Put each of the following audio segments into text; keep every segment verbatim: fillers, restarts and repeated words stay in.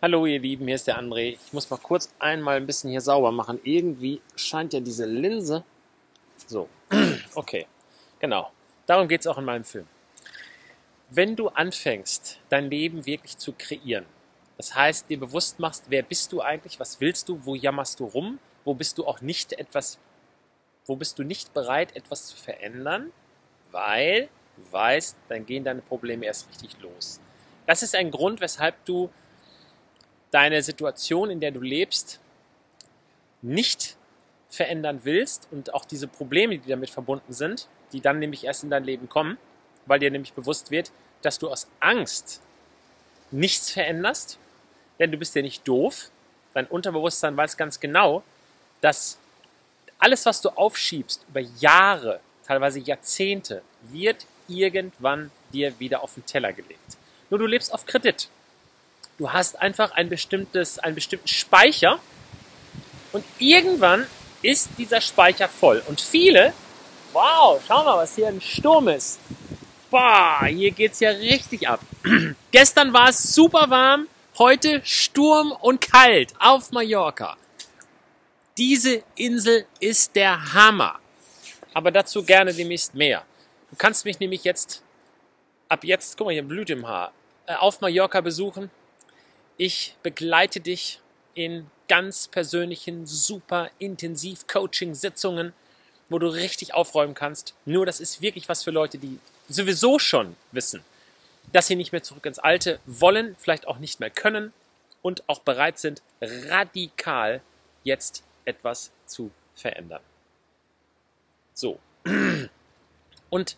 Hallo ihr Lieben, hier ist der André. Ich muss mal kurz einmal ein bisschen hier sauber machen. Irgendwie scheint ja diese Linse... So, okay, genau. Darum geht es auch in meinem Film. Wenn du anfängst, dein Leben wirklich zu kreieren, das heißt, dir bewusst machst, wer bist du eigentlich, was willst du, wo jammerst du rum, wo bist du auch nicht etwas, wo bist du nicht bereit, etwas zu verändern, weil du weißt, dann gehen deine Probleme erst richtig los. Das ist ein Grund, weshalb du deine Situation, in der du lebst, nicht verändern willst und auch diese Probleme, die damit verbunden sind, die dann nämlich erst in dein Leben kommen, weil dir nämlich bewusst wird, dass du aus Angst nichts veränderst, denn du bist ja nicht doof. Dein Unterbewusstsein weiß ganz genau, dass alles, was du aufschiebst über Jahre, teilweise Jahrzehnte, wird irgendwann dir wieder auf den Teller gelegt. Nur du lebst auf Kredit. Du hast einfach ein bestimmtes, einen bestimmten Speicher und irgendwann ist dieser Speicher voll. Und viele, wow, schau mal, was hier ein Sturm ist. Boah, hier geht's ja richtig ab. Gestern war es super warm, heute Sturm und kalt auf Mallorca. Diese Insel ist der Hammer. Aber dazu gerne demnächst mehr. Du kannst mich nämlich jetzt, ab jetzt, guck mal, hier Blut im Haar, auf Mallorca besuchen. Ich begleite dich in ganz persönlichen, super intensiv Coaching-Sitzungen, wo du richtig aufräumen kannst. Nur das ist wirklich was für Leute, die sowieso schon wissen, dass sie nicht mehr zurück ins Alte wollen, vielleicht auch nicht mehr können und auch bereit sind, radikal jetzt etwas zu verändern. So. Und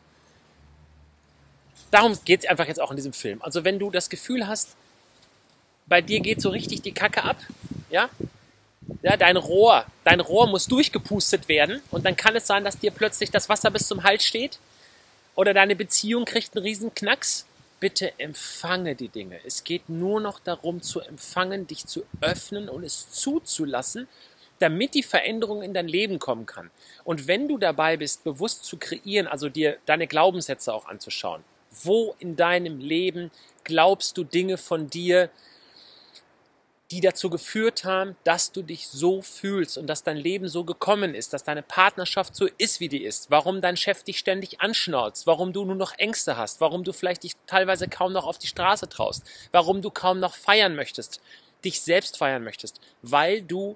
darum geht es einfach jetzt auch in diesem Film. Also wenn du das Gefühl hast, bei dir geht so richtig die Kacke ab, ja? Ja, dein Rohr, dein Rohr muss durchgepustet werden und dann kann es sein, dass dir plötzlich das Wasser bis zum Hals steht oder deine Beziehung kriegt einen riesen Knacks. Bitte empfange die Dinge. Es geht nur noch darum zu empfangen, dich zu öffnen und es zuzulassen, damit die Veränderung in dein Leben kommen kann. Und wenn du dabei bist, bewusst zu kreieren, also dir deine Glaubenssätze auch anzuschauen, wo in deinem Leben glaubst du Dinge von dir, die dazu geführt haben, dass du dich so fühlst und dass dein Leben so gekommen ist, dass deine Partnerschaft so ist, wie die ist, warum dein Chef dich ständig anschnauzt, warum du nur noch Ängste hast, warum du vielleicht dich teilweise kaum noch auf die Straße traust, warum du kaum noch feiern möchtest, dich selbst feiern möchtest, weil du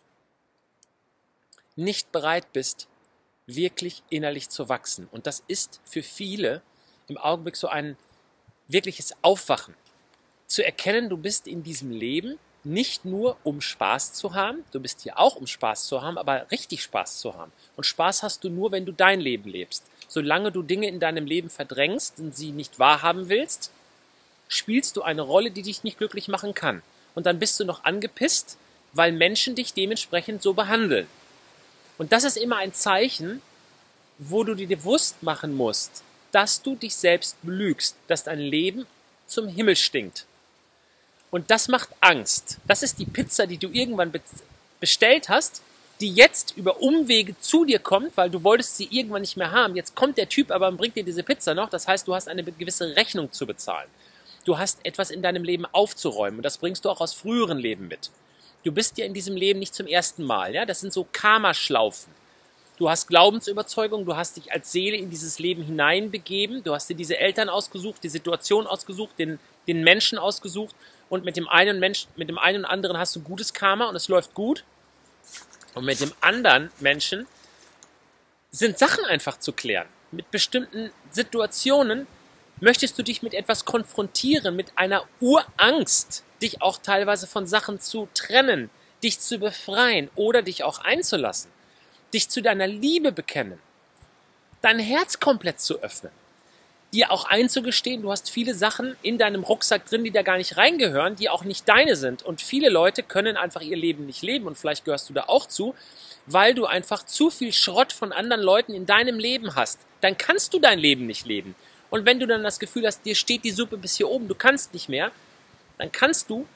nicht bereit bist, wirklich innerlich zu wachsen. Und das ist für viele im Augenblick so ein wirkliches Aufwachen. Zu erkennen, du bist in diesem Leben nicht nur, um Spaß zu haben, du bist hier auch, um Spaß zu haben, aber richtig Spaß zu haben. Und Spaß hast du nur, wenn du dein Leben lebst. Solange du Dinge in deinem Leben verdrängst und sie nicht wahrhaben willst, spielst du eine Rolle, die dich nicht glücklich machen kann. Und dann bist du noch angepisst, weil Menschen dich dementsprechend so behandeln. Und das ist immer ein Zeichen, wo du dir bewusst machen musst, dass du dich selbst belügst, dass dein Leben zum Himmel stinkt. Und das macht Angst. Das ist die Pizza, die du irgendwann bestellt hast, die jetzt über Umwege zu dir kommt, weil du wolltest sie irgendwann nicht mehr haben. Jetzt kommt der Typ aber und bringt dir diese Pizza noch. Das heißt, du hast eine gewisse Rechnung zu bezahlen. Du hast etwas in deinem Leben aufzuräumen und das bringst du auch aus früheren Leben mit. Du bist ja in diesem Leben nicht zum ersten Mal. Ja? Das sind so Karma-Schlaufen. Du hast Glaubensüberzeugung, du hast dich als Seele in dieses Leben hineinbegeben, du hast dir diese Eltern ausgesucht, die Situation ausgesucht, den, den Menschen ausgesucht und mit dem einen Menschen, mit dem einen und anderen hast du gutes Karma und es läuft gut. Und mit dem anderen Menschen sind Sachen einfach zu klären. Mit bestimmten Situationen möchtest du dich mit etwas konfrontieren, mit einer Urangst, dich auch teilweise von Sachen zu trennen, dich zu befreien oder dich auch einzulassen. Dich zu deiner Liebe bekennen, dein Herz komplett zu öffnen, dir auch einzugestehen, du hast viele Sachen in deinem Rucksack drin, die da gar nicht reingehören, die auch nicht deine sind. Und viele Leute können einfach ihr Leben nicht leben und vielleicht gehörst du da auch zu, weil du einfach zu viel Schrott von anderen Leuten in deinem Leben hast. Dann kannst du dein Leben nicht leben. Und wenn du dann das Gefühl hast, dir steht die Suppe bis hier oben, du kannst nicht mehr, dann kannst du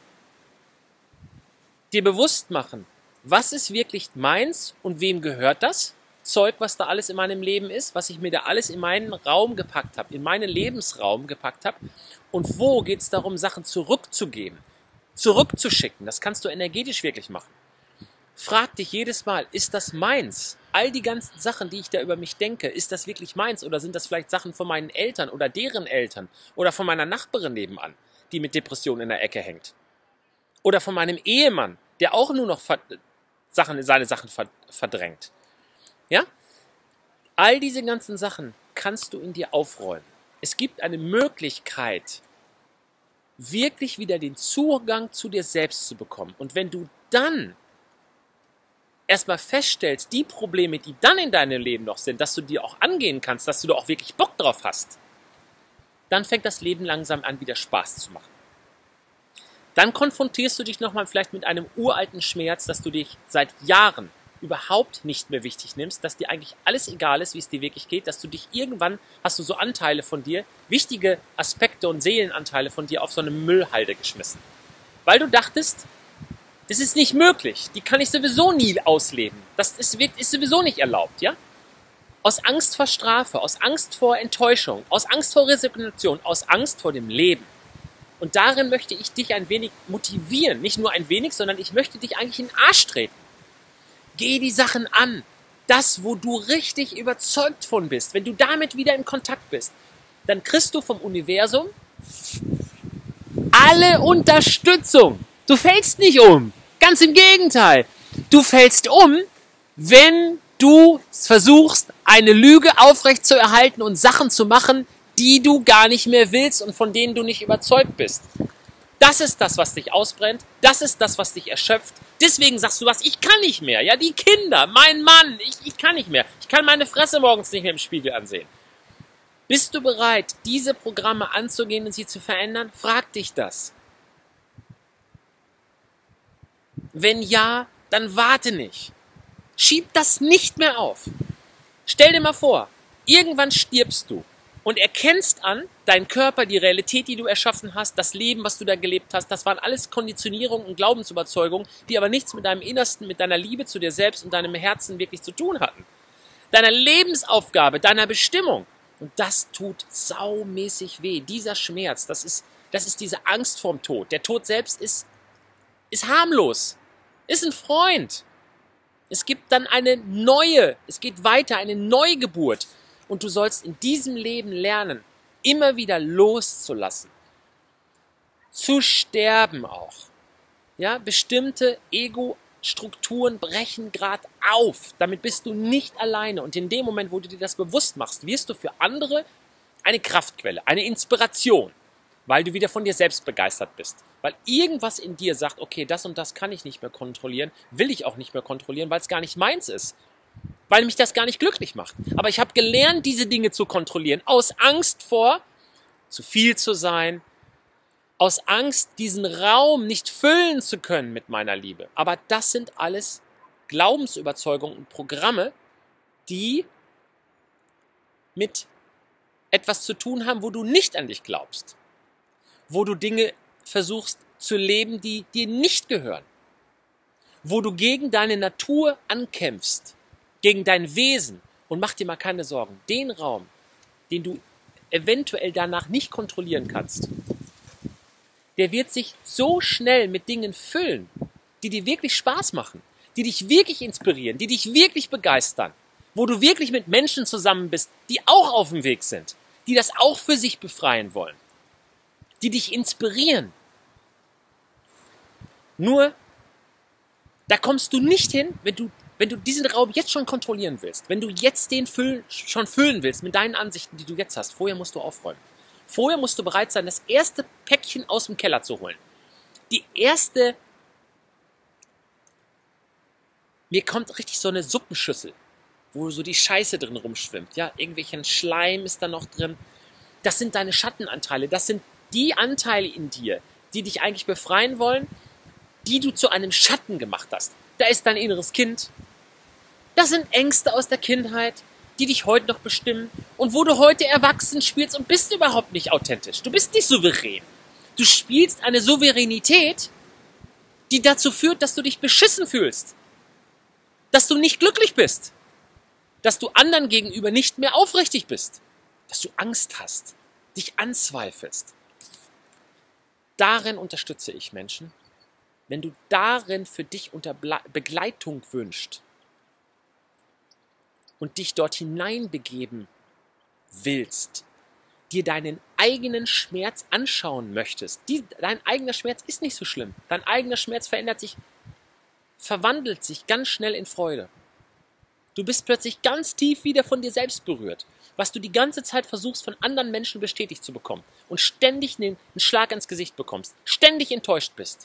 dir bewusst machen, was ist wirklich meins und wem gehört das Zeug, was da alles in meinem Leben ist, was ich mir da alles in meinen Raum gepackt habe, in meinen Lebensraum gepackt habe und wo geht es darum, Sachen zurückzugeben. zurückzuschicken. Das kannst du energetisch wirklich machen. Frag dich jedes Mal, ist das meins? All die ganzen Sachen, die ich da über mich denke, ist das wirklich meins? Oder sind das vielleicht Sachen von meinen Eltern oder deren Eltern oder von meiner Nachbarin nebenan, die mit Depressionen in der Ecke hängt? Oder von meinem Ehemann, der auch nur noch Sachen, seine Sachen verdrängt. Ja? All diese ganzen Sachen kannst du in dir aufräumen. Es gibt eine Möglichkeit, wirklich wieder den Zugang zu dir selbst zu bekommen. Und wenn du dann erstmal feststellst, die Probleme, die dann in deinem Leben noch sind, dass du die auch angehen kannst, dass du da auch wirklich Bock drauf hast, dann fängt das Leben langsam an, wieder Spaß zu machen. Dann konfrontierst du dich nochmal vielleicht mit einem uralten Schmerz, dass du dich seit Jahren überhaupt nicht mehr wichtig nimmst, dass dir eigentlich alles egal ist, wie es dir wirklich geht, dass du dich irgendwann, hast du so Anteile von dir, wichtige Aspekte und Seelenanteile von dir auf so eine Müllhalde geschmissen. Weil du dachtest, das ist nicht möglich, die kann ich sowieso nie ausleben, das ist, ist sowieso nicht erlaubt, ja? Aus Angst vor Strafe, aus Angst vor Enttäuschung, aus Angst vor Resignation, aus Angst vor dem Leben. Und darin möchte ich dich ein wenig motivieren, nicht nur ein wenig, sondern ich möchte dich eigentlich in den Arsch treten. Geh die Sachen an, das, wo du richtig überzeugt von bist, wenn du damit wieder in Kontakt bist, dann kriegst du vom Universum alle Unterstützung. Du fällst nicht um, ganz im Gegenteil. Du fällst um, wenn du versuchst, eine Lüge aufrechtzuerhalten und Sachen zu machen, die du gar nicht mehr willst und von denen du nicht überzeugt bist. Das ist das, was dich ausbrennt. Das ist das, was dich erschöpft. Deswegen sagst du was, ich kann nicht mehr. Ja, die Kinder, mein Mann, ich, ich kann nicht mehr. Ich kann meine Fresse morgens nicht mehr im Spiegel ansehen. Bist du bereit, diese Programme anzugehen und sie zu verändern? Frag dich das. Wenn ja, dann warte nicht. Schieb das nicht mehr auf. Stell dir mal vor, irgendwann stirbst du. Und erkennst an, dein Körper, die Realität, die du erschaffen hast, das Leben, was du da gelebt hast, das waren alles Konditionierungen und Glaubensüberzeugungen, die aber nichts mit deinem Innersten, mit deiner Liebe zu dir selbst und deinem Herzen wirklich zu tun hatten. Deiner Lebensaufgabe, deiner Bestimmung. Und das tut saumäßig weh. Dieser Schmerz, das ist, das ist diese Angst vorm Tod. Der Tod selbst ist, ist harmlos, ist ein Freund. Es gibt dann eine neue, es geht weiter, eine Neugeburt. Und du sollst in diesem Leben lernen, immer wieder loszulassen. Zu sterben auch. Ja, bestimmte Ego-Strukturen brechen gerade auf. Damit bist du nicht alleine. Und in dem Moment, wo du dir das bewusst machst, wirst du für andere eine Kraftquelle, eine Inspiration. Weil du wieder von dir selbst begeistert bist. Weil irgendwas in dir sagt, okay, das und das kann ich nicht mehr kontrollieren, will ich auch nicht mehr kontrollieren, weil es gar nicht meins ist. Weil mich das gar nicht glücklich macht. Aber ich habe gelernt, diese Dinge zu kontrollieren, aus Angst vor, zu viel zu sein, aus Angst, diesen Raum nicht füllen zu können mit meiner Liebe. Aber das sind alles Glaubensüberzeugungen und Programme, die mit etwas zu tun haben, wo du nicht an dich glaubst. Wo du Dinge versuchst zu leben, die dir nicht gehören. Wo du gegen deine Natur ankämpfst. Gegen dein Wesen, und mach dir mal keine Sorgen, den Raum, den du eventuell danach nicht kontrollieren kannst, der wird sich so schnell mit Dingen füllen, die dir wirklich Spaß machen, die dich wirklich inspirieren, die dich wirklich begeistern, wo du wirklich mit Menschen zusammen bist, die auch auf dem Weg sind, die das auch für sich befreien wollen, die dich inspirieren. Nur, da kommst du nicht hin, wenn du Wenn du diesen Raum jetzt schon kontrollieren willst, wenn du jetzt den füll, schon füllen willst mit deinen Ansichten, die du jetzt hast, vorher musst du aufräumen. Vorher musst du bereit sein, das erste Päckchen aus dem Keller zu holen. Die erste, mir kommt richtig so eine Suppenschüssel, wo so die Scheiße drin rumschwimmt. Ja, irgendwelchen Schleim ist da noch drin. Das sind deine Schattenanteile. Das sind die Anteile in dir, die dich eigentlich befreien wollen, die du zu einem Schatten gemacht hast. Da ist dein inneres Kind. Das sind Ängste aus der Kindheit, die dich heute noch bestimmen und wo du heute erwachsen spielst und bist überhaupt nicht authentisch. Du bist nicht souverän. Du spielst eine Souveränität, die dazu führt, dass du dich beschissen fühlst, dass du nicht glücklich bist, dass du anderen gegenüber nicht mehr aufrichtig bist, dass du Angst hast, dich anzweifelst. Darin unterstütze ich Menschen wenn du darin für dich unter Begleitung wünschst und dich dort hineinbegeben willst, dir deinen eigenen Schmerz anschauen möchtest, die, dein eigener Schmerz ist nicht so schlimm. Dein eigener Schmerz verändert sich, verwandelt sich ganz schnell in Freude. Du bist plötzlich ganz tief wieder von dir selbst berührt, was du die ganze Zeit versuchst, von anderen Menschen bestätigt zu bekommen und ständig einen Schlag ins Gesicht bekommst, ständig enttäuscht bist.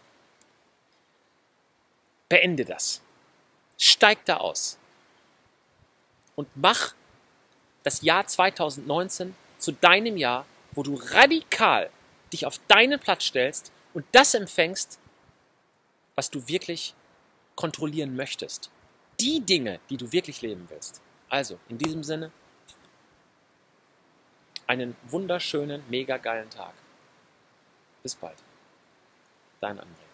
Beende das. Steig da aus. Und mach das Jahr zweitausendneunzehn zu deinem Jahr, wo du radikal dich auf deinen Platz stellst und das empfängst, was du wirklich kontrollieren möchtest. Die Dinge, die du wirklich leben willst. Also, in diesem Sinne, einen wunderschönen, mega geilen Tag. Bis bald. Dein André.